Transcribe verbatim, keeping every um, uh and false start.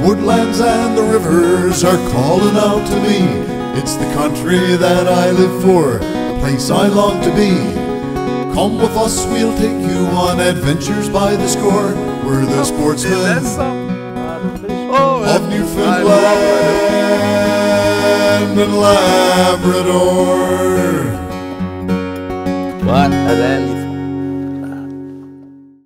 woodlands and the rivers are calling out to me. It's the country that I live for, the place I long to be. Come with us, we'll take you on adventures by the score. We're the sportsmen of Newfoundland and Labrador. What? And then